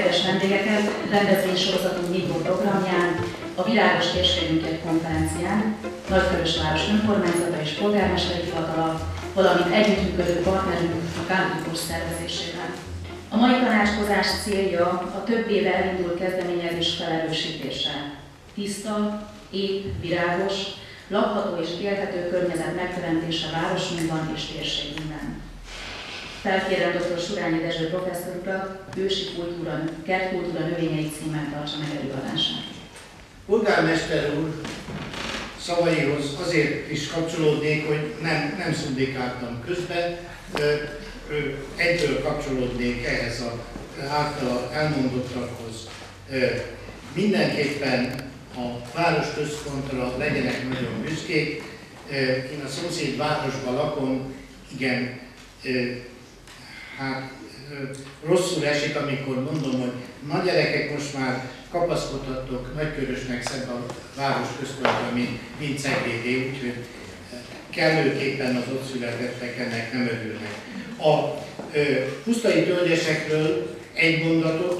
kedves vendégeket rendezvénysorozatunk nyitó programján, a Világos Térségünket konferencián, Nagykörösváros önkormányzata és polgármesteri hivatala, valamint együttműködő partnerünk a Kámpus szervezésében. A mai tanácskozás célja a több éve elindult kezdeményezés felerősítése. Tiszta, épp, virágos, lakható és élhető környezet megteremtése városunkban és térségünkben. Felkérem dr. Surányi Dezső professzor urat, ősi kultúra, kertkultúra növényei címen tartsa meg előadását. Polgármester úr szavaihoz azért is kapcsolódnék, hogy nem szundikáltam közben, egyből kapcsolódnék ehhez az általa elmondottakhoz. Mindenképpen a városközpontra legyenek nagyon büszkék. Én a szomszéd városban lakom, igen, hát rosszul esik, amikor mondom, hogy na gyerekek, most már kapaszkodhatok Nagykörösnek szebb a városközpontra, mint Ceglédé, úgyhogy kellőképpen az ott születettek ennek nem örülnek. A pusztai tölgyesekről egy mondatot,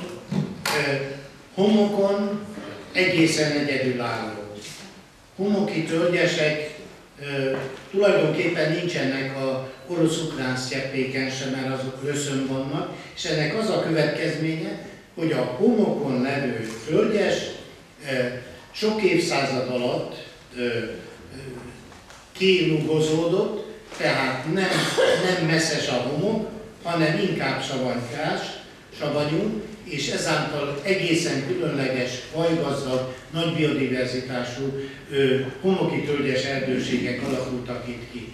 homokon egészen egyedülálló. Homoki tölgyesek tulajdonképpen nincsenek a orosz-ukrán sztyeppéken sem, mert azok löszön vannak, és ennek az a következménye, hogy a homokon levő tölgyes sok évszázad alatt kilugozódott, tehát nem messzes a homok, hanem inkább savanykás, savanyú, és ezáltal egészen különleges, fajgazdag, nagy biodiverzitású homoki tölgyes erdőségek alakultak itt ki.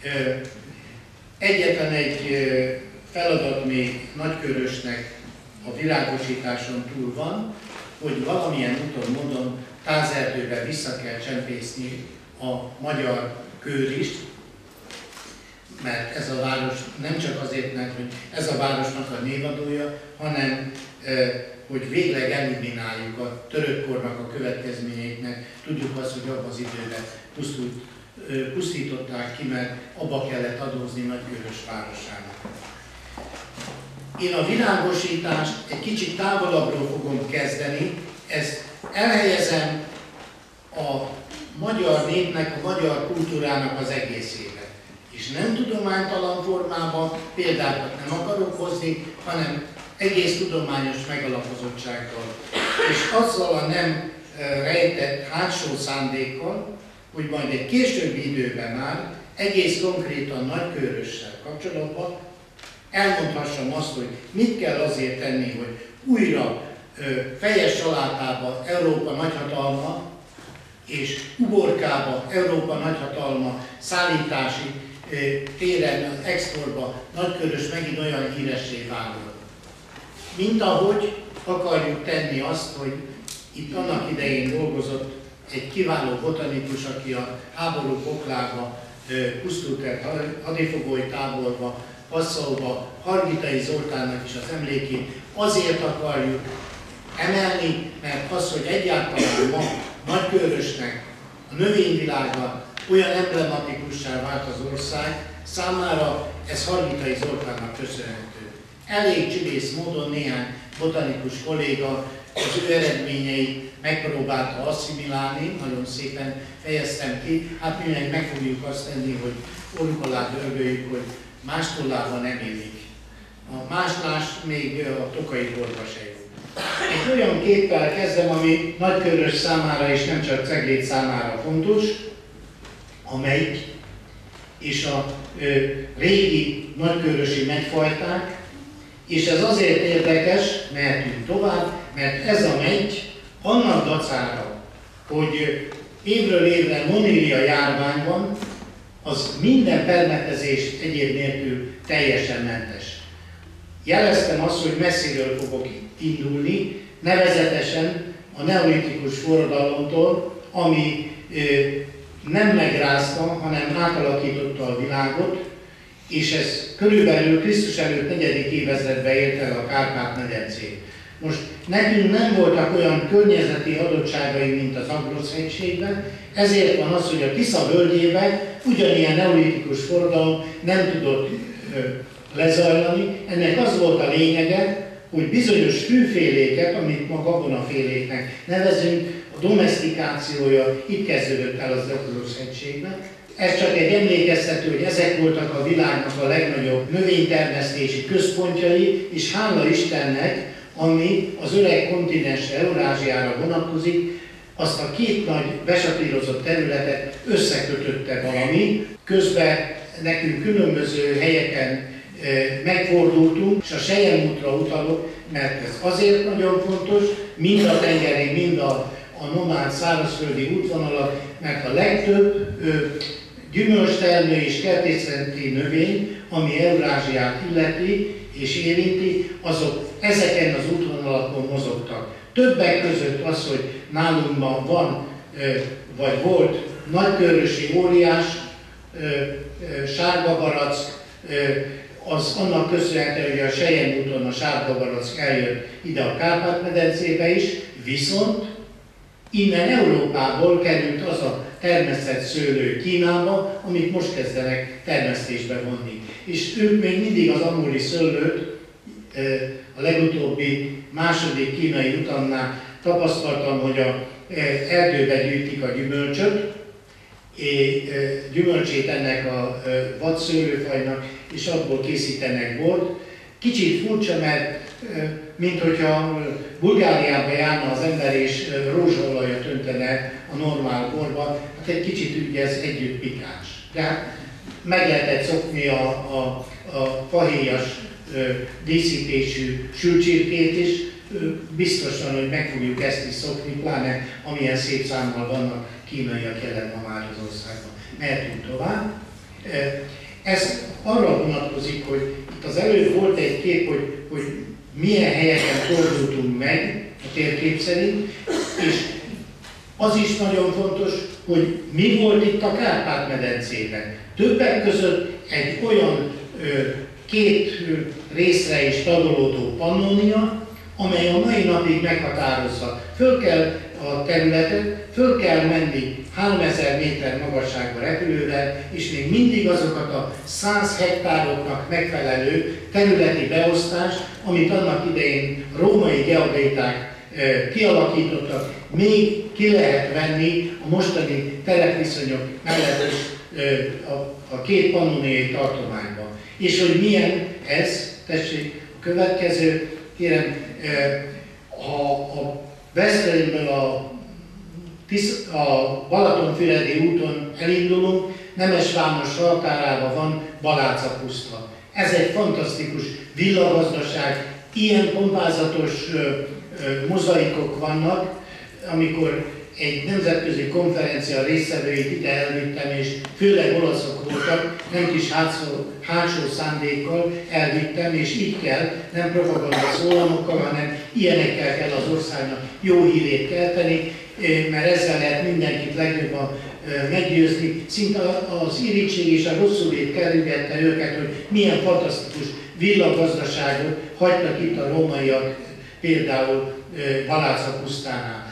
Egyetlen egy feladat még Nagykörösnek a világosításon túl van, hogy valamilyen úton, módon tázerdőbe vissza kell csempészni a magyar kőrist, mert ez a város nem csak azért, mert hogy ez a városnak a névadója, hanem hogy végleg elimináljuk a török kornak a következményeit, mert tudjuk azt, hogy abban az időben pusztították ki, mert abba kellett adózni Nagykörös városának. Én a világosítást egy kicsit távolabbról fogom kezdeni, ezt elhelyezem a magyar népnek, a magyar kultúrának az egészébe. És nem tudománytalan formában példákat nem akarok hozni, hanem egész tudományos megalapozottsággal. És azzal a nem rejtett hátsó szándékkal, hogy majd egy későbbi időben már egész konkrétan Nagykörössel kapcsolatban elmondhassam azt, hogy mit kell azért tenni, hogy újra fejes salátába Európa nagyhatalma, és uborkába Európa nagyhatalma szállítási téren, az exportba Nagykörös megint olyan híressé váljon. Mint ahogy akarjuk tenni azt, hogy itt annak idején dolgozott egy kiváló botanikus, aki a háború poklába pusztult el hadifogói táborba, Passzauba, Hargitai Zoltánnak is az emlékét azért akarjuk emelni, mert az, hogy egyáltalán ma Nagykörösnek a növényvilága olyan emblematikussá vált az ország, számára ez Hargitai Zoltánnak köszönhető. Elég csivész módon néhány botanikus kolléga az ő eredményeit megpróbálta asszimilálni, nagyon szépen fejeztem ki, hát mi meg fogjuk azt tenni, hogy orruk alá dörgöljük, hogy mástollában nem illik. A máslás még a Tokai borba se jó. Egy olyan képpel kezdem, ami Nagykörös számára és nem csak Cegléd számára fontos, amelyik és a régi nagykörösi megyfajták, és ez azért érdekes, mehetünk tovább, mert ez a megy annak dacára, hogy évről évre monília járvány van, az minden permetezést egyéb nélkül teljesen mentes. Jeleztem azt, hogy messziről fogok indulni, nevezetesen a neolitikus forradalomtól, ami nem megrázta, hanem átalakította a világot, és ez körülbelül Krisztus előtt 4. évezredben ért el a Kárpát-medencét. Most nekünk nem voltak olyan környezeti adottságai, mint az Agrosz-hegységben, ezért van az, hogy a Tisza völgyében ugyanilyen neolitikus forradalom nem tudott lezajlani. Ennek az volt a lényege, hogy bizonyos fűféléket, amit ma gabonaféléknek nevezünk, a domesztikációja itt kezdődött el az Ebrus-hegységben. Ez csak egy emlékeztető, hogy ezek voltak a világnak a legnagyobb növénytermesztési központjai, és hála Istennek, ami az öreg kontinensre, Eurázsiára vonatkozik, azt a két nagy besatírozott területet összekötötte valami, közben nekünk különböző helyeken megfordultunk, és a Selyemútra utalok, mert ez azért nagyon fontos, mind a tengeri, mind a nomád szárazföldi útvonalak, mert a legtöbb gyümölcstermő és kertészeti növény, ami Eurázsiát illeti és érinti, azok ezeken az útvonalakon mozogtak. Többek között az, hogy nálunk van, vagy volt nagykörösi óriás, sárgabarack, az annak köszönhető, hogy a Selyemúton a sárgabarack eljött ide a Kárpát-medencébe is, viszont innen Európából került az a termesztett szőlő Kínába, amit most kezdenek termesztésbe vonni. És ők még mindig az amuri szőlőt, a legutóbbi második kínai utamnál tapasztaltam, hogy a erdőbe gyűjtik a gyümölcsét ennek a vadszőlőfajnak, és abból készítenek bort. Kicsit furcsa, mert minthogyha Bulgáriába járna az ember és rózsaolajat öntene a normál borba, hát egy kicsit ugye ez együtt pikáns. De hát meg lehetett szokni a fahéjas díszítésű sülcsirkét is, biztosan, hogy meg fogjuk ezt is szokni, pláne amilyen szép számmal vannak kínaiak jelen ma már az országban. Mehetünk tovább. Ez arra vonatkozik, hogy itt az előbb volt egy kép, hogy milyen helyeken fordultunk meg a térkép szerint, és az is nagyon fontos, hogy mi volt itt a Kárpát-medencében. Többek között egy olyan két részre is tagolódó Pannonia, amely a mai napig meghatározza. Föl kell a területet, föl kell menni 3000 méter magasságba repülővel, és még mindig azokat a 100 hektároknak megfelelő területi beosztást, amit annak idején római geodéták kialakítottak, még ki lehet venni a mostani terepviszonyok mellett is a két pannoniai tartományban. És hogy milyen ez, tessék, a következő, kérem, a Veszprémből a Balatonfüredi úton elindulunk, Nemesvámos határában van Baláca puszta. Ez egy fantasztikus villagazdaság, ilyen pompázatos mozaikok vannak, amikor egy nemzetközi konferencia résztvevőit ide elvittem, és főleg olaszok voltak, nem kis hátsó szándékkal elvittem, és így kell, nem propaganda szólamokkal, hanem ilyenekkel kell az országnak jó hírét kelteni, mert ezzel lehet mindenkit legjobban meggyőzni. Szinte az irigység és a rosszulét kerülgette őket, hogy milyen fantasztikus villagazdaságot hagytak itt a rómaiak, például Baláca pusztánál.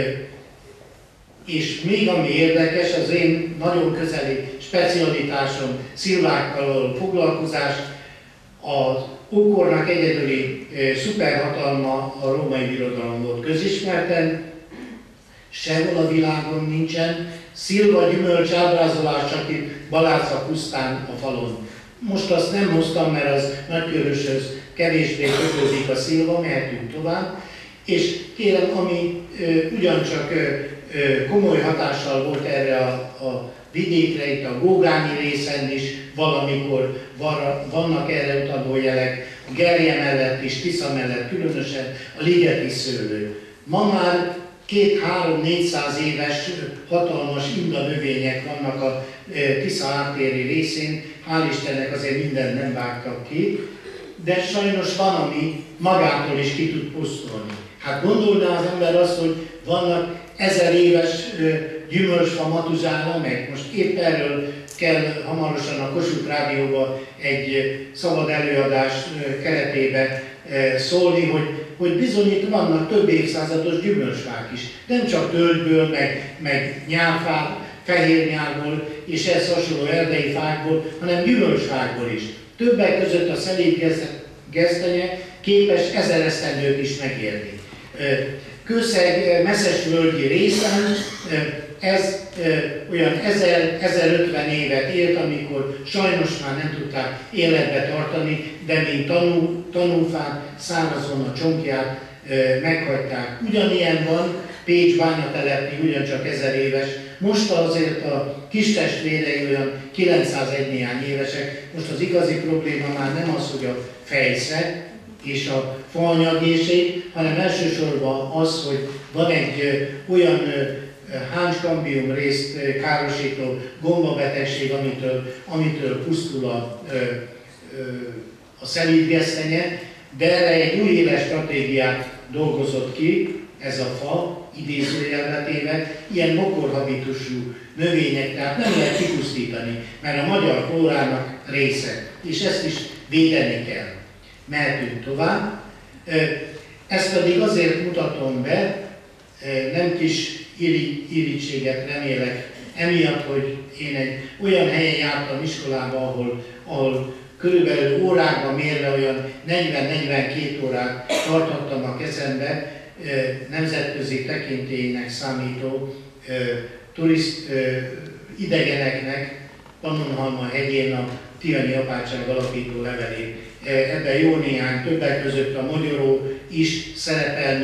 És még ami érdekes, az én nagyon közeli specialitásom, szilvákkal való foglalkozás, az ókornak egyedüli szuperhatalma a római birodalom volt közismerten, sehol a világon nincsen, szilva gyümölcs ábrázolás csak itt Baláca pusztán a falon. Most azt nem hoztam, mert az Nagyköröshöz kevésbé kötődik a szilva, mehetünk tovább. És kérem, ami ugyancsak komoly hatással volt erre a vidékre, itt a Gógányi részen is valamikor vannak erre utaló jelek, a Gerje mellett és Tisza mellett, különösen a ligeti szőlő. Ma már 200-400 éves hatalmas inda növények vannak a Tisza áttéri részén, hál' Istennek azért mindent nem vágtak ki, de sajnos van, ami magától is ki tud pusztulni. Hát gondolná az ember azt, hogy vannak 1000 éves gyümölcsfa Matuzána, meg most épp erről kell hamarosan a Kossuth Rádióba egy szabad előadás keretében szólni, hogy bizony itt vannak több évszázados gyümölcsfák is. Nem csak tölgyből, meg nyálfák, fehérnyálból és ehhez hasonló erdei fákból, hanem gyümölcsfákból is. Többek között a szelíd gesztenye képes 1000 esztendőt is megérni. Kőszeg Messzes-völgyi részen ez olyan 1050 évet élt, amikor sajnos már nem tudták életbe tartani, de mint tanúfát, szárazon a csonkját meghagyták. Ugyanilyen van Pécs bányatelepni, ugyancsak 1000 éves. Most azért a kis testvérei olyan 901 néhány évesek. Most az igazi probléma már nem az, hogy a fejsze és a faanyagészség, hanem elsősorban az, hogy van egy olyan háncskambium részt károsító gombabetegség, amitől pusztul a szelídgesztenye, de erre egy új éles stratégiát dolgozott ki, ez a fa, idézőjelbe téve, ilyen mokorhabitusú növények, tehát nem lehet kipusztítani, mert a magyar flórának része, és ezt is védeni kell. Mehetünk tovább. Ezt pedig azért mutatom be, nem kis irítséget remélek, emiatt, hogy én egy olyan helyen jártam iskolába, ahol körülbelül órákban mérve olyan 40-42 órát tartottam a kezembe, nemzetközi tekintélynek számító idegeneknek Pannonhalma hegyén a Tihanyi Apátság alapító levelét. Ebben jó néhány, többek között a mogyoró is szerepel,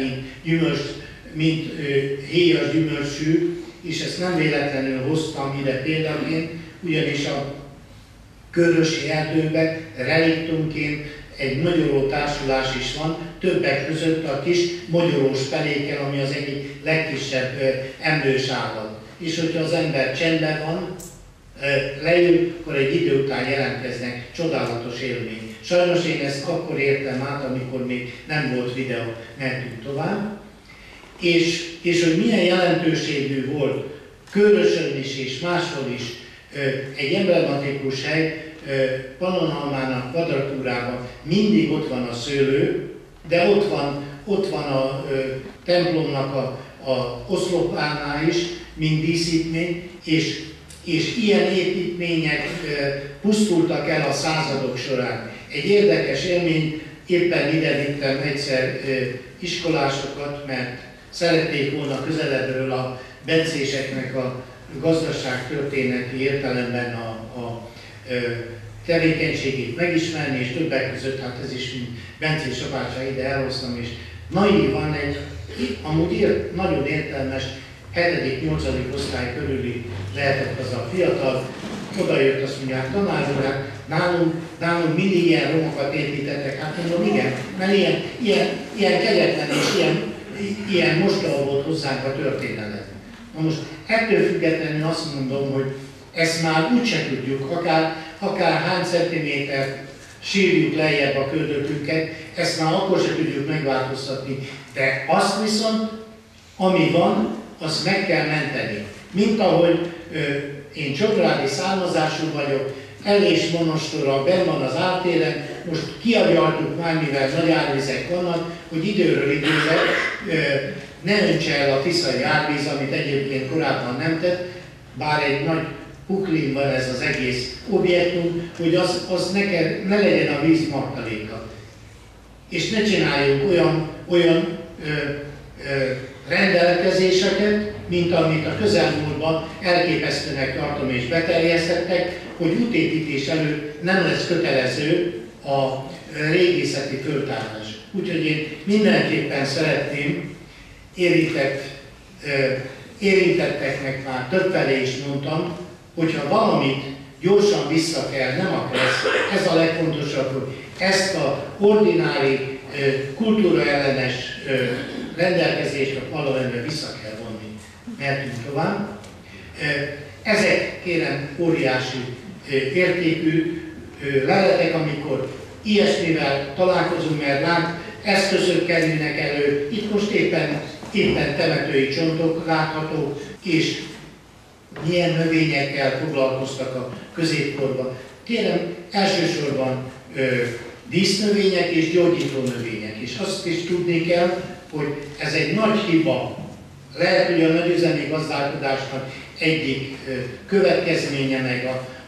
mint héjas gyümölcsű, és ezt nem véletlenül hoztam ide példaként, ugyanis a Körösi erdőben reliktumként egy mogyoró társulás is van, többek között a kis mogyorós peléken, ami az egyik legkisebb emlős állat. És hogyha az ember csendben van, leül, akkor egy idő után jelentkeznek, csodálatos élmény. Sajnos én ezt akkor értem át, amikor még nem volt videó, mentünk tovább. És hogy milyen jelentőségű volt Körösön is és máshol is egy emblematikus hely, Pannonhalmának kvadratúrában mindig ott van a szőlő, de ott van a templomnak a oszlopánál is, mint díszítmény, és ilyen építmények pusztultak el a századok során. Egy érdekes élmény, éppen ide vittem egyszer iskolásokat, mert szerették volna közelebbről a bencéseknek a gazdaságtörténeti értelemben a tevékenységét megismerni, és többek között, hát ez is mint bencés apátság, ide elhoztam, és naívan egy, amúgy nagyon értelmes 7.-8. osztály körüli lehetett az a fiatal, oda jött, azt mondja, hát tanár úr, hát nálunk mindig ilyen romokat építettek, hát mondom, igen, mert ilyen kegyetlen és ilyen mostoha volt hozzánk a történelet. Na most ettől függetlenül azt mondom, hogy ezt már úgyse tudjuk, akár hány centiméter sírjuk lejjebb a köldökünket, ezt már akkor se tudjuk megváltoztatni, de azt viszont, ami van, azt meg kell menteni. Mint ahogy én csongrádi származású vagyok, Ellés monostorral benn van az ártéren, most kiagyaltuk már, mivel nagy árvizek vannak, hogy időről időre ne öntse el a tiszai árvíz, amit egyébként korábban nem tett, bár egy nagy puklin van ez az egész objektum, hogy az ne legyen a víz martaléka. És ne csináljunk olyan rendelkezéseket, mint amit a közelmúltban elképesztőnek tartom és beterjesztettek, hogy útépítés előtt nem lesz kötelező a régészeti föltárás. Úgyhogy én mindenképpen szeretném érintetteknek már többfelé is mondtam, hogyha valamit gyorsan vissza kell, nem akkor ez a legfontosabb, hogy ezt a ordinári kultúraellenes rendelkezést a parlamentbe vissza kell vonni. Mehetünk tovább. Ezek, kérem, óriási értékű leletek, amikor ilyesmivel találkozunk, mert lát, eszközök kerülnek elő. Itt most éppen temetői csontok láthatók, és milyen növényekkel foglalkoztak a középkorban. Kérem, elsősorban dísznövények és gyógyító növények. És azt is tudni kell, hogy ez egy nagy hiba. Lehet, hogy a nagyüzemi gazdálkodásnak egyik következménye, meg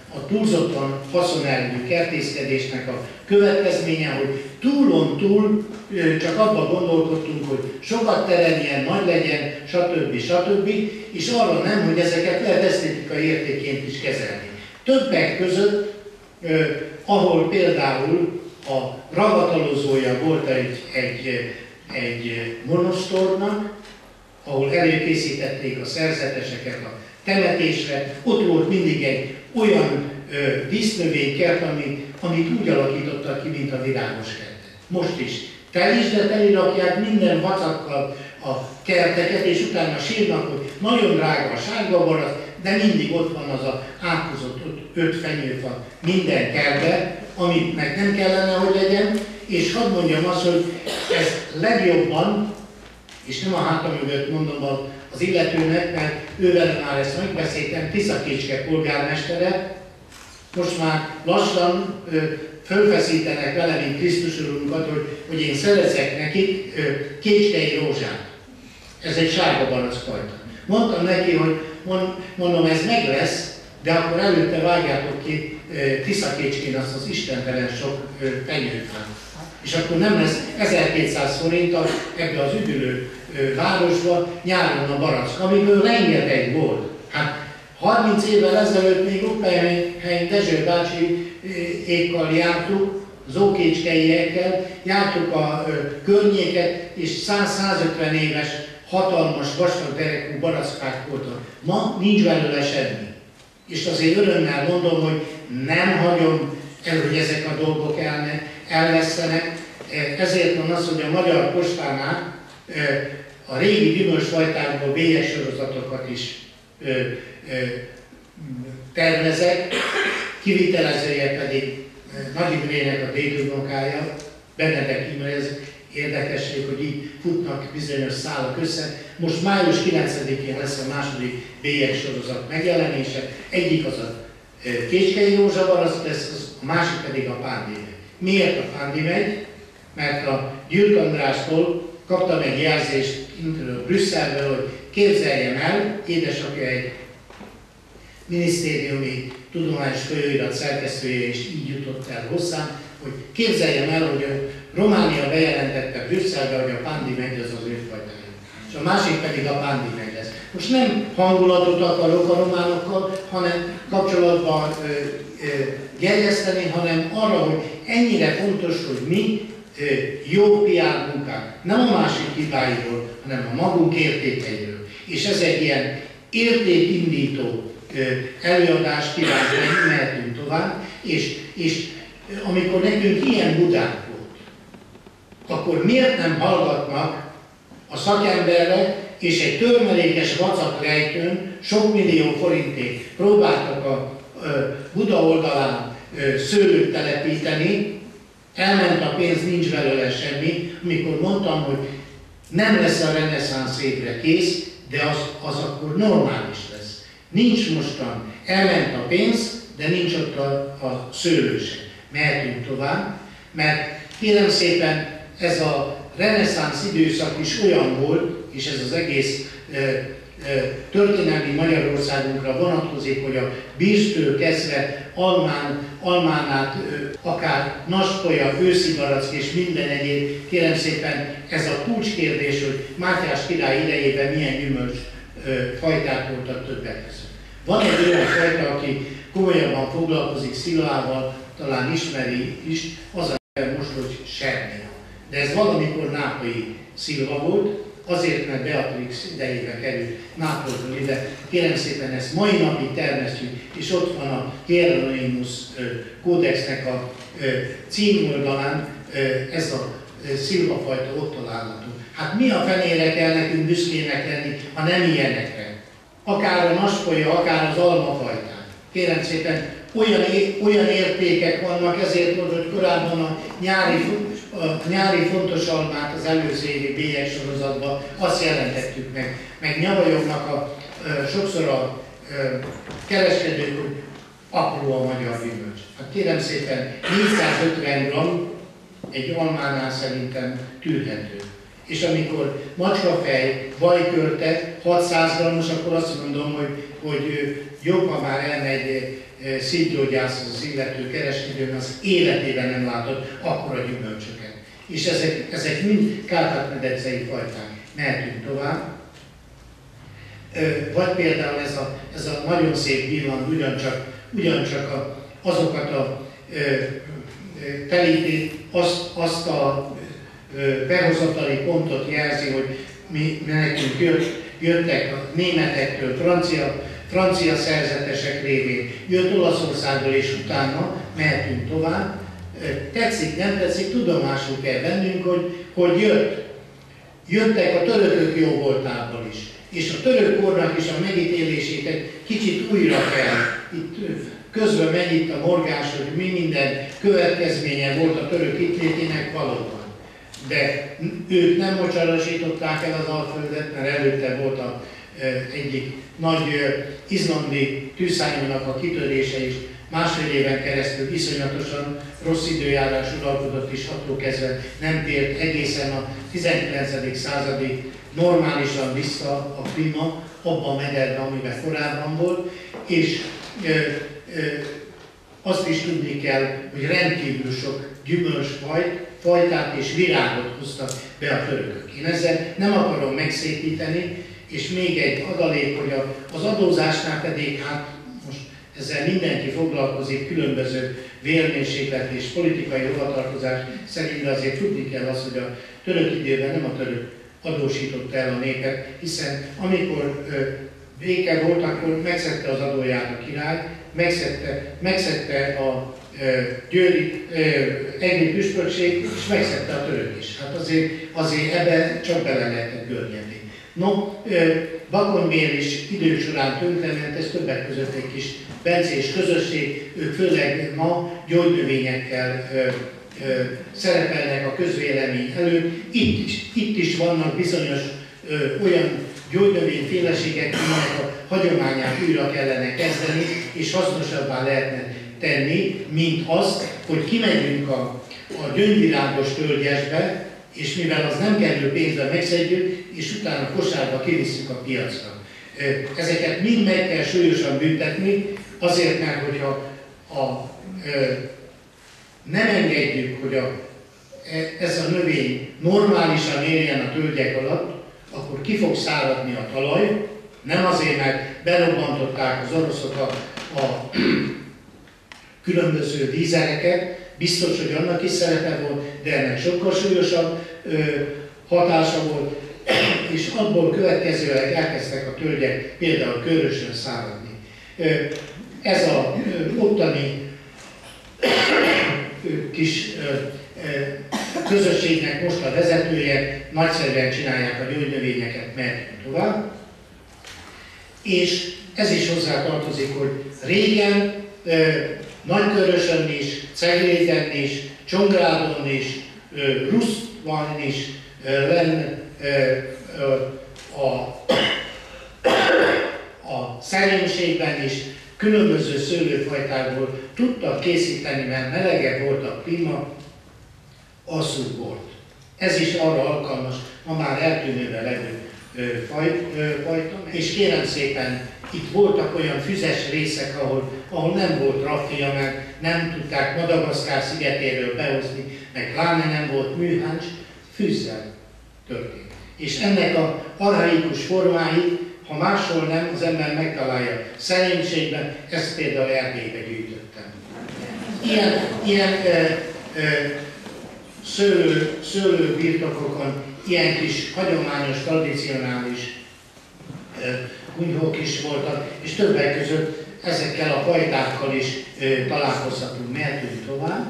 a túlzottan haszonelvű kertészkedésnek a következménye, hogy túlon túl csak abban gondolkodtunk, hogy sokat tereljen, nagy legyen, stb. És arra nem, hogy ezeket lehet esztétikai értékként is kezelni. Többek között, ahol például a ravatalozója volt egy monostornak, ahol előkészítették a szerzeteseket a temetésre, ott volt mindig egy olyan dísznövénykert, amit úgy alakítottak ki, mint a virágos kertet. Most is teli rakják minden vacakkal a kerteket, és utána sírnak, hogy nagyon drága a sárga barack, de mindig ott van az a átkozott 5 fenyőfa minden kertben, aminek nem kellene, hogy legyen, és hadd mondjam azt, hogy ez legjobban, és nem a hátam mögött mondom az illetőnek, mert ővel már ezt megbeszéltem, Tiszakécske polgármestere, most már lassan fölfeszítenek vele, mint Krisztus Urunkat, hogy én szerezek nekik kécskei rózsát. Ez egy sárga barackfajta. Mondtam neki, hogy mondom, ez meg lesz, de akkor előtte vágjátok ki Tiszakécskén azt az istentelen sok fenyőfát. És akkor nem lesz 1200 forint ebbe az üdülő városba nyáron a barack, amiből rengeteg volt. Hát 30 évvel ezelőtt még Oppenheim Dezső bácsi ékkal jártuk, az ókécskeiekkel, jártuk a környéket, és 100-150 éves, hatalmas, vastag derekú barackák voltak. Ma nincs belőle semmi. És azért örömmel mondom, hogy nem hagyom el, hogy ezek a dolgok elvesztenek. Ezért van az, hogy a Magyar Postánál a régi gyümölcsfajtákból bélyegsorozatokat is tervezek, kivitelezője pedig Nagy Imrének a dédunokája, Benedek Imre. Ez érdekesség, hogy így futnak bizonyos szálak össze. Most május 9-én lesz a második bélyegsorozat megjelenése. Egyik az a kécskei rózsabarack lesz, a másik pedig a Pándi megy. Miért a Pándi megy? Mert a Gyürk Andrástól kaptam egy jelzést Brüsszelből, hogy képzeljem el, édesapja egy minisztériumi tudományos folyóirat szerkesztője, és így jutott el hozzám, hogy képzeljem el, hogy Románia bejelentette Brüsszelbe, hogy a Pándi megy az ő fajtája. És a másik pedig a Pándi megy lesz. Most nem hangulatot akarok a románokkal, hanem kapcsolatban gerjeszteni, hanem arra, hogy ennyire fontos, hogy mi jó PR munkák, nem a másik hibáiról, hanem a magunk értékeiről. És ez egy ilyen értékindító előadás, kívánni, mehetünk tovább, és amikor nekünk ilyen Budánk volt, akkor miért nem hallgatnak a szakemberre, és egy törmelékes vacakrejtőn sok millió forintért próbáltak a Buda oldalán szőlőt telepíteni, elment a pénz, nincs belőle semmi, amikor mondtam, hogy nem lesz a reneszánsz évre kész, de az akkor normális lesz. Nincs mostan, elment a pénz, de nincs ott a szőlő sem. Mehetünk tovább, mert kérem szépen, ez a reneszánsz időszak is olyan volt, és ez az egész történelmi Magyarországunkra vonatkozik, hogy a Birstől kezdve almán át, akár naspolya, őszi barack és minden egyéb, kérem szépen, ez a kulcskérdés, hogy Mátyás király idejében milyen gyümölcs fajták voltak többek között. Van egy olyan fajta, aki komolyabban foglalkozik szilvával, talán ismeri is, az a most, hogy sermény. De ez valamikor nápolyi szilva volt, azért, mert Beatrix idejében került Nápolytól ide. Kérem szépen, ezt mai napig termesztjük, és ott van a Hieronymus kódexnek a címoldalán ez a szilvafajta ott található. Hát mi a fenére kell nekünk büszkének lenni, ha nem ilyenekre? Akár a naspolya, akár az almafajták. Kérem szépen, olyan értékek vannak, ezért volt, hogy korábban a nyári fontos almát az előző évi bélyegsorozatban azt jelentettük meg nyavajognak sokszor a kereskedők, hogy apró a magyar gyümölcs. Hát kérem szépen, 450 g egy almánál szerintem tűrhető. És amikor macskafej, vajkörte 600 g-os, akkor azt mondom, hogy jobb, ha már elmegy szívgyógyászhoz az illető kereskedőn, az életében nem látott akkora gyümölcsöket. És ezek mind Kárpát-medencei fajták. Mehetünk tovább. Vagy például ez a nagyon szép villand ugyancsak azokat a telítét, azt a behozatali pontot jelzi, hogy mi nekünk jöttek a németektől, francia szerzetesek révén, jött Olaszországból, és utána mehetünk tovább. Tetszik, nem tetszik, tudomásul kell vennünk, hogy jöttek a törökök jó voltából is. És a török kornak is a megítélését egy kicsit újra kell. Itt közben megy itt a morgás, hogy mi minden következménye volt a török ittlétének valóban. De ők nem mocsarasították el az Alföldet, mert előtte volt egyik nagy izlandi tűzszárnyúnak a kitörése is. Másfél éven keresztül iszonyatosan rossz időjárás uralkodott, és attól kezdve nem tért egészen a 19. századig normálisan vissza a klíma abban a mederben, amiben korábban volt, és azt is tudni kell, hogy rendkívül sok gyümölcsfajtát és virágot hoztak be a törökök. Én ezzel nem akarom megszépíteni, és még egy adalék, hogy az adózásnál pedig, hát most ezzel mindenki foglalkozik, különböző vérmérséklet és politikai hovatartozás szerint, de azért tudni kell azt, hogy a török időben nem a török adósította el a népet, hiszen amikor béke volt, akkor megszedte az adóját a király, megszedte a győri egri püspökség, és megszedte a török is. Hát azért ebbe csak bele lehetett görnyedni. No, Bakonymér is idők során tönkrement, ez többek között egy kis bencés közösség, ők főleg ma gyógynövényekkel szerepelnek a közvélemény előtt. Itt is vannak bizonyos olyan gyógynövényféleségek, amelyek a hagyományát újra kellene kezdeni, és hasznosabbá lehetne tenni, mint azt, hogy kimegyünk a gyöngyvirágos tölgyesbe, és mivel az nem kerül pénzbe, megszedjük, és utána kosárba kivisszük a piacra. Ezeket mind meg kell súlyosan büntetni, azért, mert hogyha nem engedjük, hogy ez a növény normálisan éljen a tölgyek alatt, akkor ki fog száradni a talaj, nem azért, mert berobbantották az oroszok a különböző vízereket, biztos, hogy annak is szerepe volt, de ennek sokkal súlyosabb hatása volt, és abból következőleg elkezdtek a tölgyek például körösen száradni. Ez a ottani kis közösségnek most a vezetője, nagyszerűen csinálják a gyógynövényeket, mehetünk tovább. És ez is hozzá tartozik, hogy régen Nagykörösön is, Cegléden is, Csongrádon is, Ruszvan is, a Szerénységben is különböző szőlőfajtákból tudtak készíteni, mert melegebb volt a klíma, asszú volt. Ez is arra alkalmas, ma már eltűnőben levő fajta. És kérem szépen, itt voltak olyan füzes részek, ahol nem volt raffia, mert nem tudták Madagaszkár szigetéről behozni, meg pláne nem volt műháncs, fűzzel történt. És ennek az archaikus formái, ha máshol nem, az ember megtalálja Szerénységben, ezt például Erdélybe gyűjtöttem. Ilyen szőlőbirtokokon ilyen kis hagyományos, tradicionális kunyhók is voltak, és többek között ezekkel a fajtákkal is találkozhatunk, mehetünk tovább.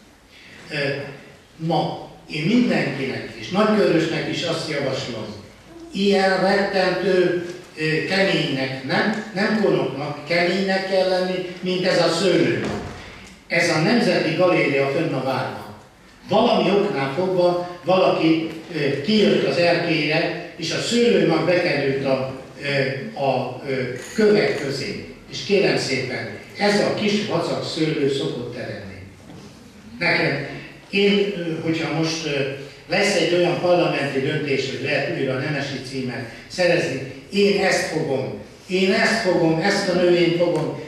Ma én mindenkinek, és Nagykörösnek is azt javaslom, ilyen rettentő keménynek, nem konoknak, keménynek kell lenni, mint ez a szőlő. Ez a Nemzeti Galéria fönn a várban. Valami oknál fogva valaki kijött az erkélyre, és a szőlőmag bekerült a kövek közé. És kérem szépen, ez a kis vacak szőlő szokott eredni. Nekem, hogyha most lesz egy olyan parlamenti döntés, hogy lehet újra nemesi címet szerezni, én ezt fogom, ezt a növényt fogom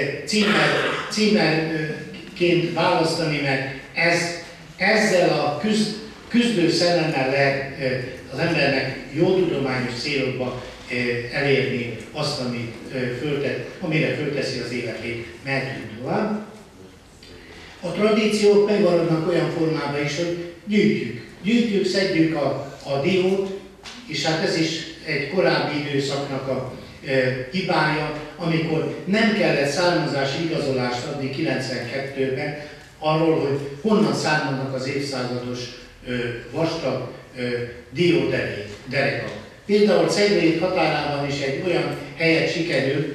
címerként választani, mert ezzel a küzdő szellemmel lehet az embernek jó tudományos célokba elérni azt, amire fölteszi az életét, mehetünk tovább. A tradíciók megmaradnak olyan formában is, hogy gyűjtjük, szedjük a diót, és hát ez is egy korábbi időszaknak a hibája, amikor nem kellett származási igazolást adni 92-ben arról, hogy honnan származnak az évszázados vastag dióderekak. Például Cegléd határában is egy olyan helyet sikerült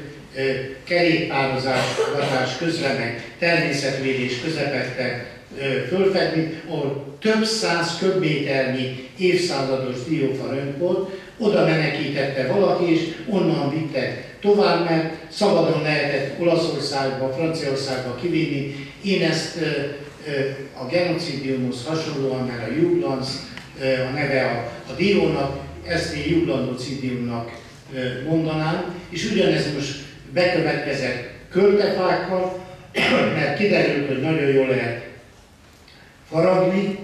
kerékpározás közben, meg természetvédés közepette fölfedni, ahol több száz köbméternyi évszázados diófa rönk volt, oda menekítette valaki, és onnan vitte tovább, mert szabadon lehetett Olaszországba, Franciaországba kivinni. Én ezt a genocidiumhoz hasonlóan, mert a Juglans a neve a diónak, ezt én juglandocidiumnak mondanám, és ugyanez most bekövetkezett költefákkal, mert kiderült, hogy nagyon jól lehet faragni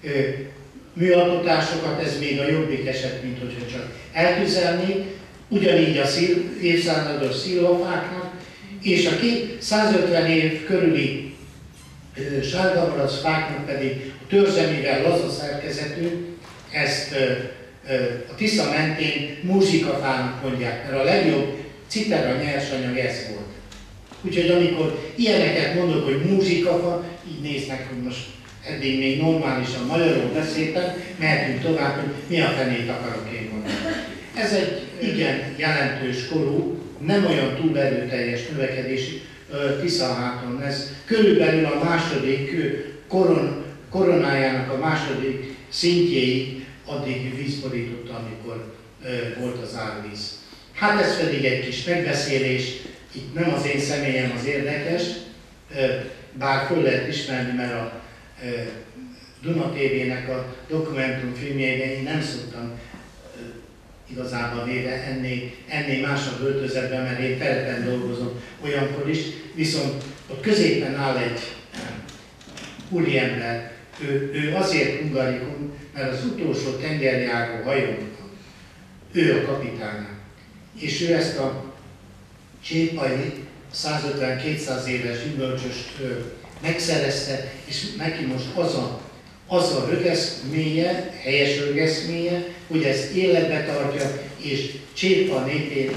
műalkotásokat, ez még a jobbik eset, mint hogyha csak eltüzelnék, ugyanígy a évszázados szilvafáknak, és a 150 év körüli sárgabarack fáknak pedig a törzsemivel laza szerkezetű, ezt a Tisza mentén múzsikafának mondják, mert a legjobb citera nyersanyag ez volt. Úgyhogy amikor ilyeneket mondok, hogy múzsikafa, így néznek, hogy most eddig még normálisan magyarul beszéltem, mehetünk tovább, hogy mi a fenét akarok én mondani. Ez egy igen jelentős korú, nem olyan túl erőteljes növekedési Tiszaháton. Ez körülbelül a második koronájának a második szintjéig addig vízborította, amikor volt az árvíz. Hát ez pedig egy kis megbeszélés, itt nem az én személyem az érdekes, bár föl lehet ismerni, mert a Duna TV-nek a dokumentumfilmjeiben én nem szoktam igazából véve ennél másabb öltözetben, mert én telepen dolgozom olyankor is, viszont ott középen áll egy úriember, ő azért hungarikum, mert az utolsó tengerjáró hajónak ő a kapitánya. És ő ezt a csépai 150-200 éves gyümölcsöst megszerezte, és neki most az a rögeszmélye, helyes rögeszmélye, hogy ezt életbe tartja, és Csépa népét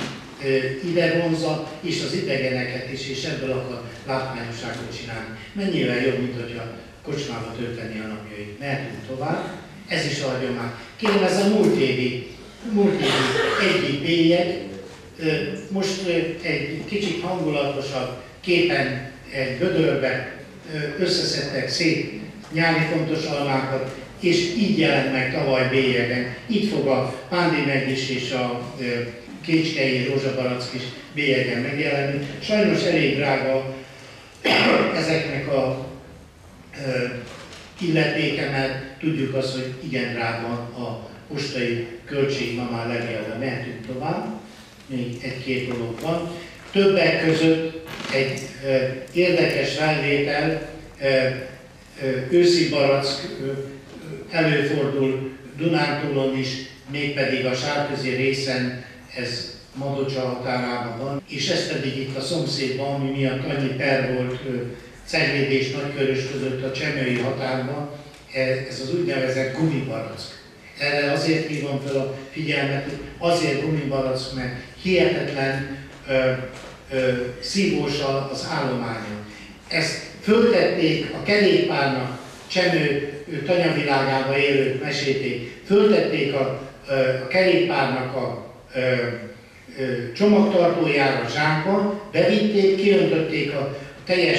ide vonza, és az idegeneket is, és ebből akar látványosságot csinálni. Mennyivel jobb, mint hogyha kocsmába tölteni a napjait. Mehetünk tovább. Ez is a hagyomány. Kérem, ez a múlt évi egyik bélyeg. Most egy kicsit hangulatosabb képen egy gödörbe összeszedtek szép nyári fontos almákat, és így jelent meg tavaly bélyegen. Itt fog a Pándi Megis és a kécskei rózsabarack is bélyegen megjelenni. Sajnos elég drága ezeknek a illetéke, mert tudjuk azt, hogy igen drága a postai költség, ma már legalább mehetünk tovább. Még egy-két dolog van. Többek között egy érdekes felvétel, őszi barack előfordul Dunántúlon is, mégpedig a Sárközi részen, ez Madocsa határában van, és ez pedig itt a szomszédban, ami miatt annyi per volt Cegléd és Nagykörös között a csemői határban, ez az úgynevezett gumibarack. Erre azért hívom fel a figyelmet, hogy azért gumibarack, mert hihetetlen szívós az állománya. Ezt föltették a kerékpárnak, Csemő tanyavilágába élők meséték, föltették a kerékpárnak a csomagtartójára, zsákba, bevitték, kiöntötték a teljes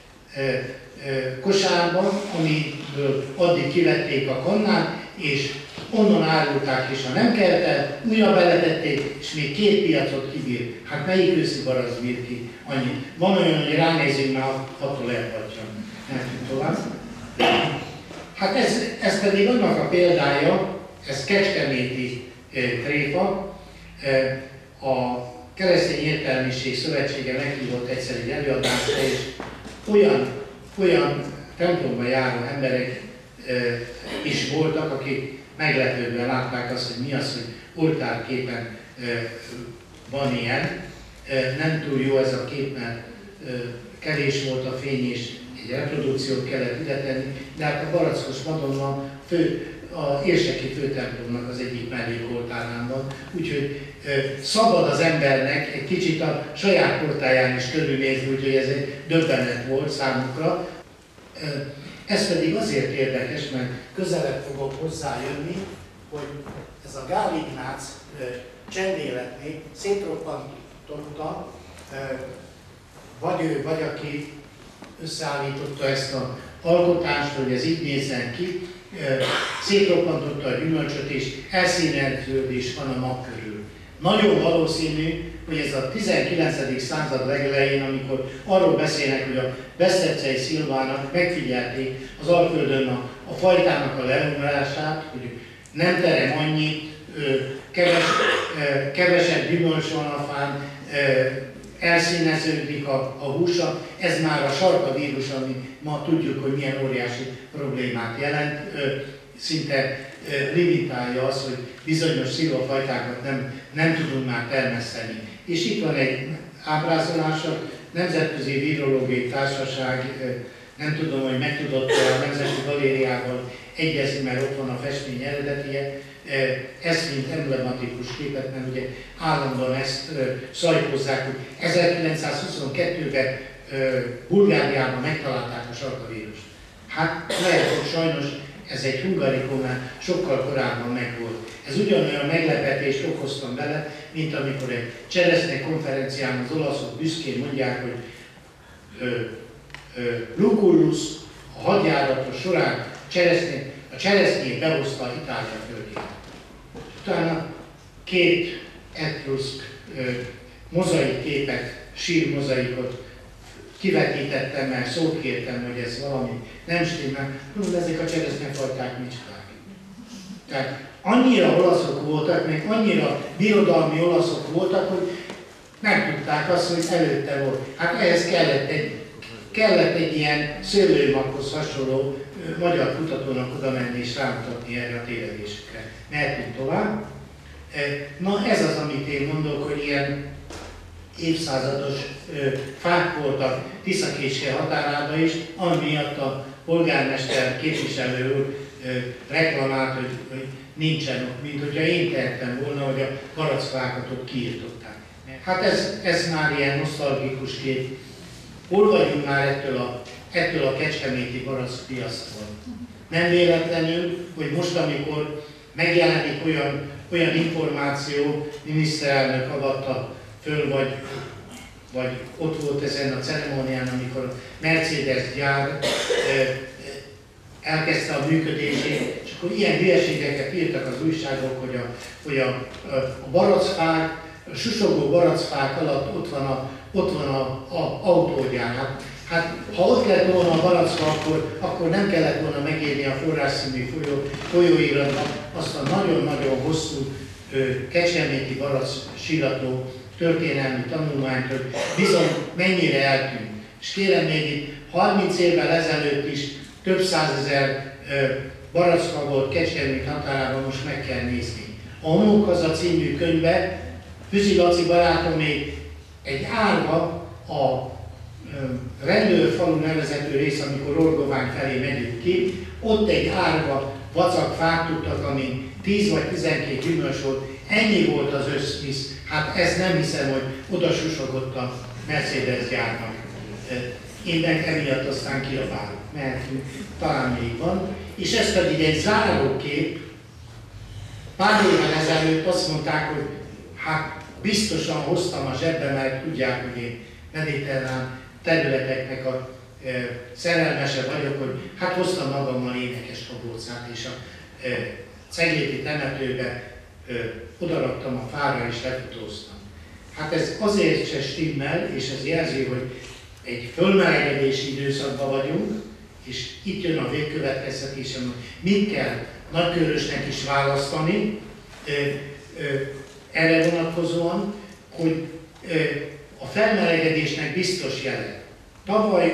kosárba, amiből addig kivették a kannát, és onnan árulták, és ha nem kellett el, újra beletették, és még 2 piacot kibír. Hát melyik őszi barack bír ki annyit? Van olyan, hogy ránézünk, már attól elhagyja. Mehetünk tovább. Hát ez pedig annak a példája, ez Kecskeméti tréfa, a Keresztény Értelmiség Szövetsége meghívott egyszer egy előadásra, és olyan templomba járó emberek is voltak, akik meglepődve látták azt, hogy mi az, hogy oltárképen van ilyen. Nem túl jó ez a kép, mert kevés volt a fény, és egy reprodukciót kellett ide tenni, de hát a Barackos Madonna a érseki főtemplomnak az egyik mellékoltárán van, úgyhogy szabad az embernek egy kicsit a saját portáján is körülnézni, úgyhogy ez egy döbbenet volt számukra. Ez pedig azért érdekes, mert közelebb fogok hozzájönni, hogy ez a Gál Ignác csendéletné szétroppantotta, vagy ő, vagy aki összeállította ezt az alkotást, hogy ez így nézzen ki, szétroppantotta a gyümölcsöt, és elszíneződés van a mag körül. Nagyon valószínű, hogy ez a 19. század legelején, amikor arról beszélnek, hogy a Besztercei Szilvának megfigyelték az Alföldön a fajtának a leomlását, hogy nem terem annyit, kevesebb gyümölcs van a fán, elszíneződik a húsa. Ez már a sarkavírus, ami ma tudjuk, hogy milyen óriási problémát jelent, szinte limitálja az, hogy bizonyos szilvafajtákat nem tudunk már termeszteni. És itt van egy ábrázolás, a Nemzetközi Virológiai Társaság, nem tudom, hogy meg tudott a Nemzeti Galériával egyezni, mert ott van a festmény eredetije, ezt mint emblematikus képet, mert ugye állandóan ezt szajkozzák, hogy 1922-ben Bulgáriában megtalálták a sarkavírust. Hát lehet, hogy sajnos ez egy Hungaricumnál sokkal korábban megvolt. Ez ugyanolyan meglepetést okoztam vele, mint amikor egy cseresznye konferencián az olaszok büszkén mondják, hogy Lucullus a hadjáratos során a cseresznyét behozta Itália földjén. Utána két etruszk mozaik képet, sírmozaikot kivetítettem, mert szót kértem, hogy ez valami nem stimmel. Ezek a cseresznyefajták micskák. Tehát annyira olaszok voltak, meg annyira birodalmi olaszok voltak, hogy nem tudták azt, hogy előtte volt. Hát ehhez kellett egy ilyen szőlőmaghoz hasonló magyar kutatónak oda menni és rámutatni erre a tévedésükre. Mehetünk tovább. Na ez az, amit én mondok, hogy ilyen évszázados fák voltak Tiszakécske határában is, ami miatt a polgármester képviselő úr reklamált, hogy nincsen ott, mint hogyha én tehettem volna, hogy a barackfákat ott kiirtották. Hát ez már ilyen nosztalgikus kép. Hol vagyunk már ettől a kecskeméti barackpiasztól? Nem véletlenül, hogy most, amikor megjelenik olyan információ, miniszterelnök avatta föl, vagy ott volt ezen a ceremónián, amikor a Mercedes gyár elkezdte a működését, és akkor ilyen hülyeségeket írtak az újságok, hogy a barackfák, a susogó barackfák alatt ott van a autógyár. Hát ha ott lett volna a barackfa, akkor nem kellett volna megírni a forrásszínű folyóiratban azt a nagyon-nagyon hosszú kecskeméti barack sírató történelmi tanulmányt, hogy bizony mennyire eltűnt. És kérem, még itt 30 évvel ezelőtt is több százezer barackfa volt Kecskemét határában, most meg kell nézni. A Homokhaza című könyvbe Füzi Laci barátom még egy árva a Rendőrfalu nevezető rész, amikor Orgovány felé megyünk ki, ott egy árva vacakfát tudtak, amin 10 vagy 12 gyümölcs volt, ennyi volt az összvisz. Hát ezt nem hiszem, hogy oda susogott a Mercedes gyárnak. Én meg emiatt aztán kiabálok, mert talán még van. És ez pedig egy zárókép. Pár évvel ezelőtt azt mondták, hogy hát biztosan hoztam a zsebbe, mert tudják, hogy én mediterrán területeknek a szerelmese vagyok, hogy hát hoztam magammal énekes kabócát, és a Cegléti temetőbe odaraktam a fára és lefutóztam. Hát ez azért se stimmel, és ez jelzi, hogy egy fölmelegedési időszakban vagyunk, És itt jön a végkövetkeztetésem, hogy mit kell Nagykőrösnek is választani erre vonatkozóan, hogy a felmelegedésnek biztos jele. Tavaly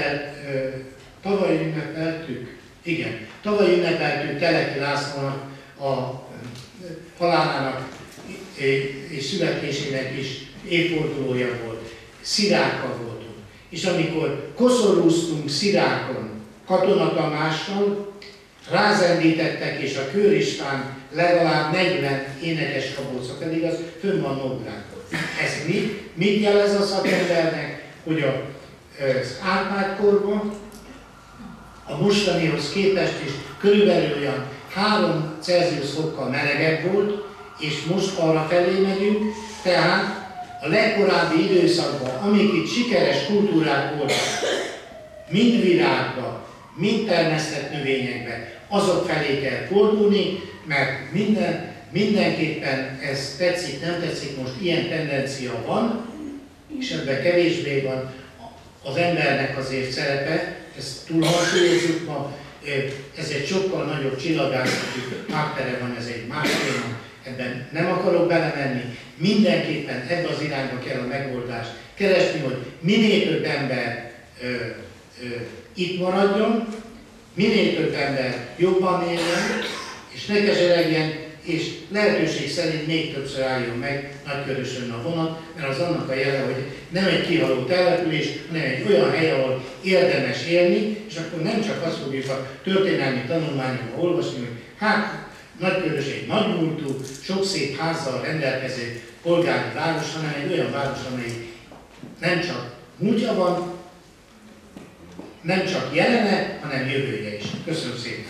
ünnepeltük Teleki Lászlónak a halálának és születésének is évfordulója volt. Szirákkal voltunk. És amikor koszorúztunk Szirákon Katona Tamással, rázendítettek, és a Kőr István legalább 40 énekes kabóca, pedig az fönn van Nógrádon. Ez mit jelez a szakembernek, hogy az Árpád-korban a mostanihoz képest is körülbelül olyan 3 Celsius fokkal melegebb volt, és most arra felé megyünk, tehát a legkorábbi időszakban, amik itt sikeres kultúrák voltak, mind virágban, mind termesztett növényekben, azok felé kell fordulni, mert mindenképpen ez tetszik, nem tetszik, most ilyen tendencia van, és ebben kevésbé van az embernek azért szerepe, ezt túlhangsúlyozzuk ma, ez egy sokkal nagyobb csillagászati háttere van, ez egy más téma, ebben nem akarok belemenni, mindenképpen ebbe az irányba kell a megoldást keresni, hogy minél több ember itt maradjon, minél több ember jobban éljen, és ne keseregjen, és lehetőség szerint még többször álljon meg Nagykörösön a vonat, mert az annak a jele, hogy nem egy kihaló település, hanem egy olyan hely, ahol érdemes élni, és akkor nem csak azt fogjuk a történelmi tanulmányokban olvasni, hogy hát Nagykörös egy nagymúltú, sok szép házzal rendelkező polgári város, hanem egy olyan város, amely nem csak múltja van, nem csak jelene, hanem jövője is. Köszönöm szépen!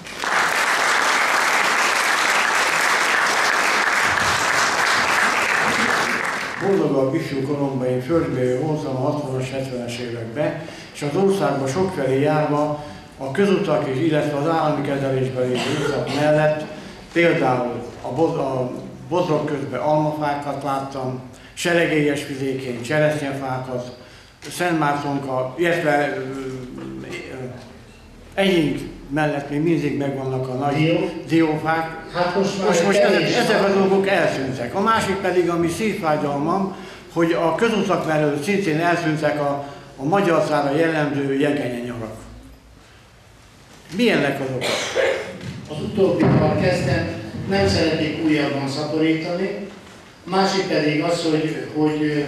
Boldogabb ifjú koromban én földmérő voltam a 60-as, 70-es években, és az országban sokfelé járva a közutak és illetve az állami kezelésben lévő utak mellett például a bozrok közben almafákat láttam, Seregélyes vidékén cseresznyefákat, Szentmártonka, illetve Enyink mellett még mindig megvannak a nagy diófák. Hát most ezek a dolgok elszűntek. A másik pedig, ami szívfájdalmam, hogy a közutak mellett szintén elszűntek a magyar szára jellemző jegenyenyarak. Milyennek az oka? Az utóbbival kezdem, nem szeretnék újabban szaporítani. Másik pedig az, hogy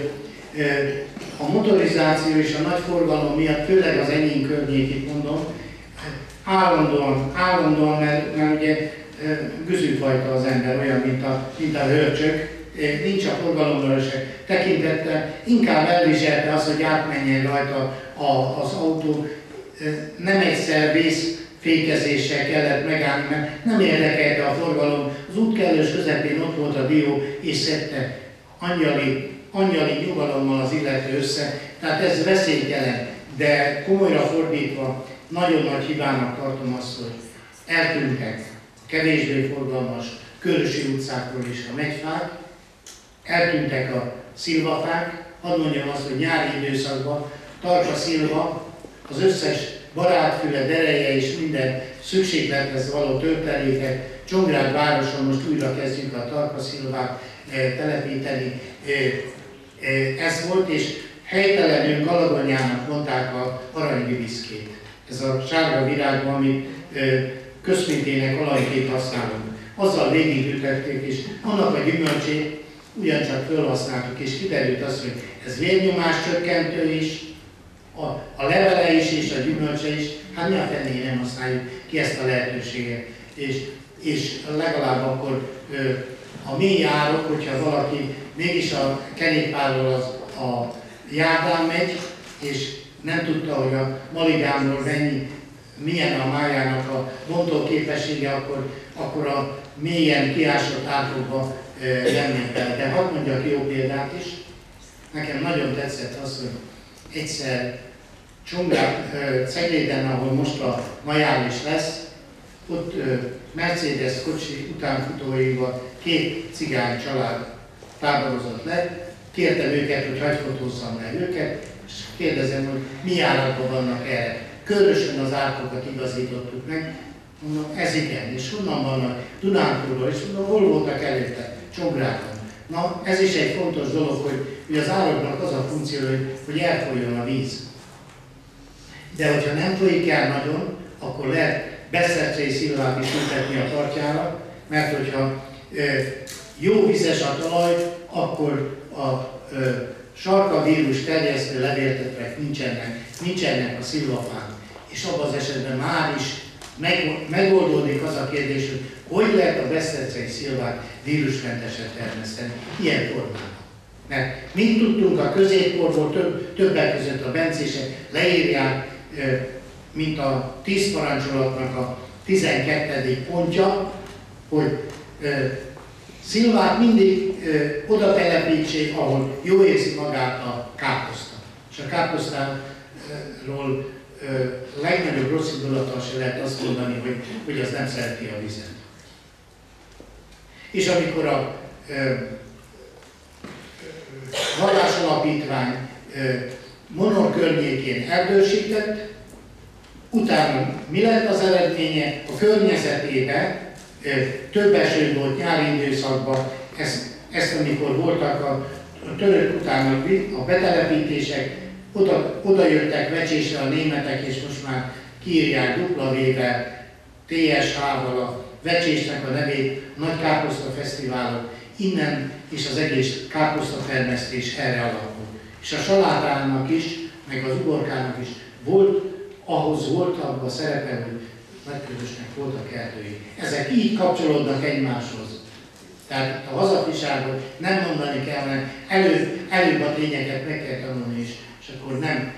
a motorizáció és a nagy forgalom miatt, főleg az Enyink környékét mondom, állandóan, mert ugye güzűfajta az ember, olyan, mint a hörcsök, nincs a forgalomra se tekintettel, inkább elviselte az, hogy átmenjen rajta az autó. Nem egyszer vészfékezéssel kellett megállni, mert nem érdekelte a forgalom. Az út kellős közepén ott volt a dió, és szedte angyali nyugalommal az illető össze. Tehát ez veszélyt jelent, de komolyra fordítva, nagyon nagy hibának tartom azt, hogy eltűntek a kevésbé forgalmas Körösi utcákról is a megyfák, eltűntek a szilvafák. Hadd mondjam azt, hogy nyári időszakban tartsa szilva, az összes barátfüle, dereje és minden szükséglethez való tölteléket, Csongrád városon most újra kezdjük a tarkaszilvát telepíteni. Ez volt, és helytelenül galagonyának mondták a aranygibiszkét. Ez a sárga virágban, amit közmintének alanyként használunk. Azzal végigütötték, és annak a gyümölcsét ugyancsak felhasználtuk, és kiderült az, hogy ez vérnyomás csökkentő is, a levele is és a gyümölcse is, hát mi a fenné nem használjuk ki ezt a lehetőséget. És legalább akkor a mély árok, hogyha valaki mégis a kerékpárról a járdán megy, és nem tudta, hogy a Maligámról milyen a májának a bontó képessége, akkor a mélyen kiásott árokba lennék el. De hadd mondjak jó példát is. Nekem nagyon tetszett az, hogy egyszer Cegléden, ahol most a Majális lesz, ott Mercedes kocsi utánfutóival 2 cigány család táborozott le. Kértem őket, hogy hadd fotózzam le őket, és kérdezem, hogy mi járatban vannak erre. Körösen az árkokat igazítottuk meg. Mondom, ez igen, és honnan vannak? Dunántúlról, és mondom, hol voltak előtte? Csongrákon. Na, ez is egy fontos dolog, hogy az ároknak az a funkció, hogy elfolyjon a víz. De hogyha nem folyik el nagyon, akkor lehet Besztercei szilvát is ültetni a partjára, mert hogyha jó vizes a talaj, akkor a sarkavírus terjesztő levéltetvek nincsenek a szilvafán. És abban az esetben már is megoldódik az a kérdés, hogy lehet a besztercei szilvát vírusmentesen termeszteni ilyen formában. Mert mint tudtunk a középkorból, többek között a bencések leírják, mint a 10 parancsolatnak a 12. pontja, hogy szilvát mindig oda telepítsék, ahol jól érzi magát a káposzta. És a káposztáról legnagyobb rossz indulattal se lehet azt mondani, hogy az nem szereti a vizet. És amikor a vallásalapítvány Monor környékén erdősített, utána mi lett az eredménye? A környezetében több eső volt nyári időszakban, ezt amikor voltak a török után a betelepítések, oda jöttek Vecsésre a németek, és most már kiírják W-vel, TSH-val a Vecsésnek a nevét, a Nagy Káposzta Fesztiválok, innen is az egész káposztatermesztés erre alapul. És a salátának is, meg az uborkának is ahhoz volt abban szerepe, hogy Nagykörösnek voltak erdői. Ezek így kapcsolódnak egymáshoz. Tehát a hazafiságot nem mondani kell, hanem előbb a tényeket meg kell tanulni is, és akkor nem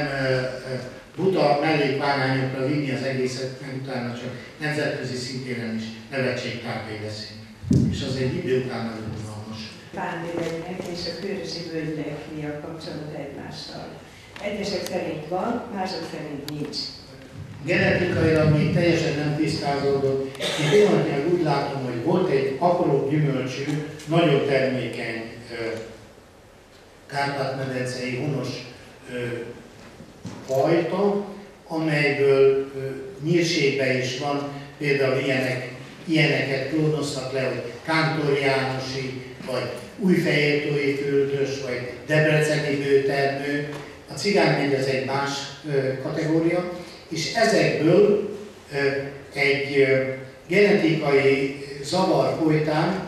buta mellékvágányokra vinni az egészet, meg utána csak nemzetközi szintéren is nevetségtárgyai leszünk. És az egy idő után nagyon unalmas. Pándévegynek és a Körösi völgynek mi a kapcsolat egymással? Egyesek szerint van, mások szerint nincs. Genetikailag még teljesen nem tisztázódott. Én pillanatnyilag úgy látom, hogy volt egy apró gyümölcsű, nagyon termékeny Kárpát-medencei honos fajta, amelyből nyírségben is van, például ilyeneket klónoztak le, hogy Kántor Jánosi, vagy Újfehértói fültös, vagy debreceni bőtermő. A cigánymegy az egy más kategória, és ezekből egy genetikai zavar folytán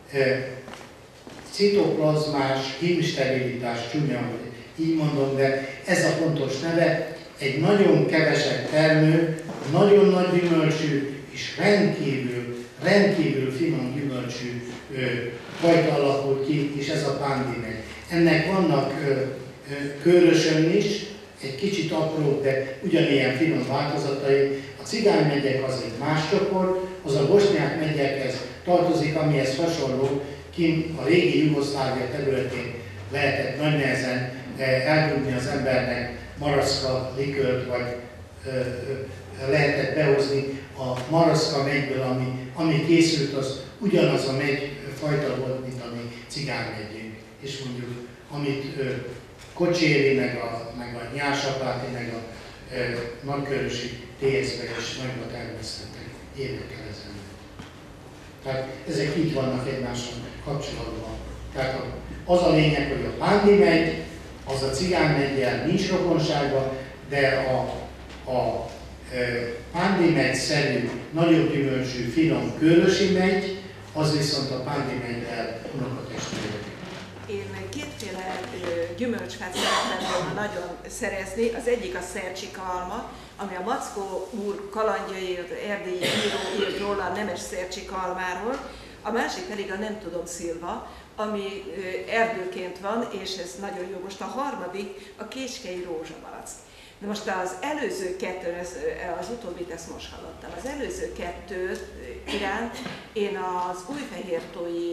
citoplazmás hímsterilitás, csúnya, így mondom, de ez a pontos neve, egy nagyon keveset termő, nagyon nagy gyümölcsű és rendkívül finom gyümölcsű fajta alakult ki, és ez a Pándi-megy. Ennek vannak Körösön is, egy kicsit apró, de ugyanilyen finom változatai. A cigánymegyek az egy más csoport, az a bosnyák megyekhez tartozik, amihez hasonló, kint a régi Jugoszlávia területén lehetett nagy nehezen eldugni az embernek maraszka likört, vagy lehetett behozni a maraszka megyből, ami készült, az ugyanaz a megyfajta volt, mint ami cigánymegyünk. És mondjuk, amit Kocséri, meg a Nyársapáti, meg a Nagykörösi TSZ-be is nagyba termesztettek évekkel ezelőtt. Tehát ezek így vannak egymással kapcsolatban. Tehát az a lényeg, hogy a Pándi-megy, az a cigánymeggyel nincs rokonságban, de a Pándi-megy-szerű, nagyobb gyümölcsű, finom Körösi megy, az viszont a Pándi-meggyel unokatestvére. Én kétféle gyümölcsfát szerettem volna nagyon szerezni. Az egyik a szercsikalma, ami a Mackó úr kalandjai, erdélyi író írt róla a nemes szercsikalmáról. A másik pedig a nem tudom szilva, ami erdőként van, és ez nagyon jó. Most a harmadik a kécskei rózsamalack. De most az előző kettő, az utóbbit ezt most hallottam, az előző kettő iránt én az Újfehértói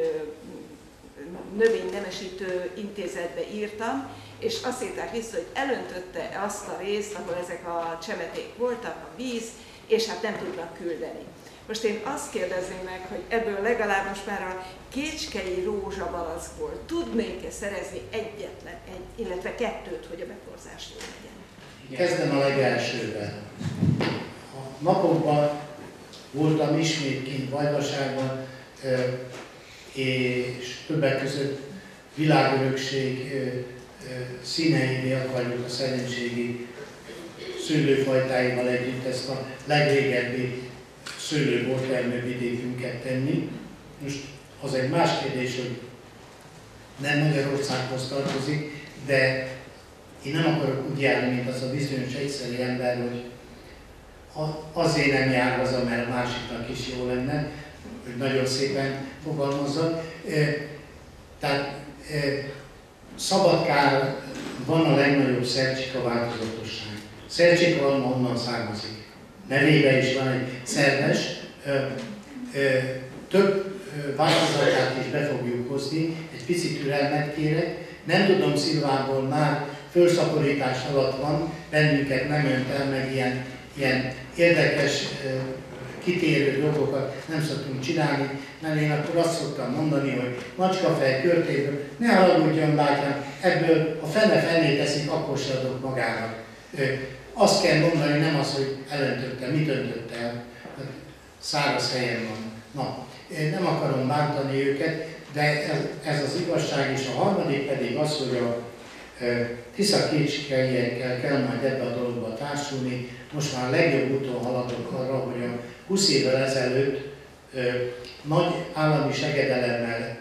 növénynemesítő intézetbe írtam, és azt írták vissza, hogy elöntötte azt a részt, ahol ezek a csemeték voltak, a víz, és hát nem tudnak küldeni. Most én azt kérdezném meg, hogy ebből legalább most már a kécskei rózsamalackból tudnék-e szerezni illetve kettőt, hogy a beporzás jó legyen? Kezdem a legelsővel. A napokban voltam ismét kint Vajdaságban, és többek között világörökség színeivé akarjuk a Szerencségi szőlőfajtáival együtt ezt a legrégebbi szőlőbortermővidékünket tenni. Most az egy más kérdés, hogy nem Magyarországhoz tartozik, de én nem akarok úgy járni, mint az a bizonyos egyszerű ember, hogy azért nem jár haza, mert a másiknak is jó lenne, hogy nagyon szépen fogalmazzak. Tehát Szabadkán van a legnagyobb szercsika változatosság. Szercsika alma onnan származik. Nevében is van egy szerves, több változatát is be fogjuk hozni, egy picit türelmet kérek. Nem tudom, Szilvából már fölszaporítás alatt van, bennünket nem önt el, meg ilyen érdekes, kitérő dolgokat nem szoktunk csinálni, mert én akkor azt szoktam mondani, hogy macskafej körtéből, ne haragudjon, bátyám, ebből a fene teszik, akkor se adok magának. Azt kell mondani, nem az, hogy elöntötte, mit öntött el, száraz helyen van. Na, nem akarom bántani őket, de ez az igazság, és a harmadik pedig az, hogy a Tisza-Kécskeiekkel kell majd ebbe a dologba társulni. Most már a legjobb úton haladok arra, hogy a 20 évvel ezelőtt nagy állami segedelemmel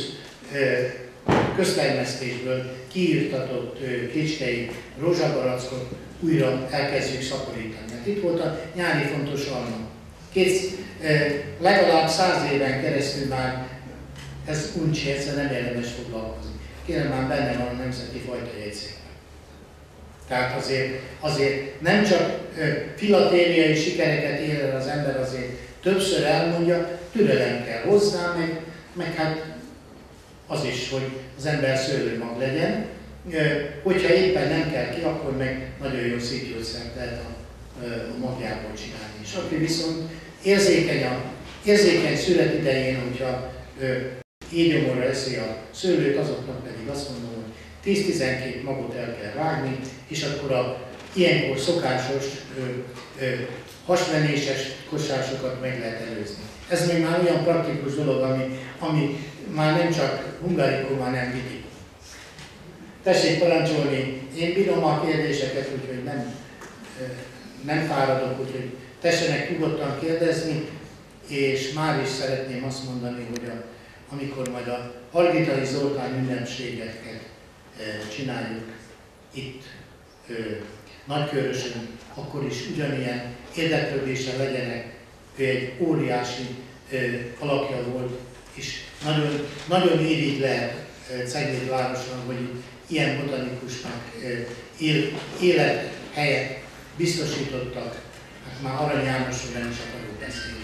köztermesztésből kiirtatott kécskei rózsabarackot újra elkezdjük szaporítani. Hát itt volt a nyári fontos alma. Legalább 100 éven keresztül már ez uncsi, egyszer nem érdemes foglalkozni. Kérem, már benne van a nemzeti fajta jegyzékben. Tehát azért nem csak filatériai sikereket ér el az ember, azért többször elmondja, türelem kell hozzá, meg hát az is, hogy az ember szőlőmag legyen. Hogyha éppen nem kell ki, akkor meg nagyon jó szívgyógyszert lehet a magjából csinálni. És aki viszont érzékeny szület idején, hogyha égyomorra eszi a szőlőt, azoknak pedig azt mondom, hogy 10-12 magot el kell vágni, és akkor a ilyenkor szokásos hasmenéses kosásokat meg lehet előzni. Ez még már olyan praktikus dolog, ami már nem csak Hungarikó, már nem vidi. Tessék parancsolni, én bírom a kérdéseket, úgyhogy nem fáradok, úgyhogy tessenek nyugodtan kérdezni, és már is szeretném azt mondani, hogy amikor majd a Hargitai Zoltán ünnepségeket csináljuk itt Nagykőrösön, akkor is ugyanilyen érdeklődéssel legyenek. Ő egy óriási alakja volt, és nagyon, nagyon irigy lehet Cegléd városon, hogy ilyen botanikusnak élethelyet biztosítottak. Hát már Arany Jánosról nem is akarok beszélni.